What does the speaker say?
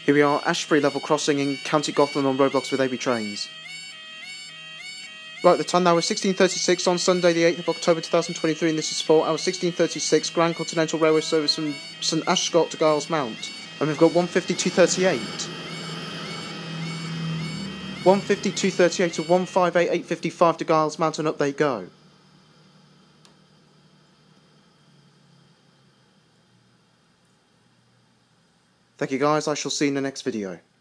Here we are, Ashbury level crossing in County Gothlan on Roblox with AB trains. Right, the time now is 16:36 on Sunday the 8th of October 2023, and this is for our 16:36 Grand Continental Railway service from St Ashcott to Giles Mount. And we've got 152.38. 152.38 to 158.855 to Giles Mount, and up they go. Thank you guys, I shall see you in the next video.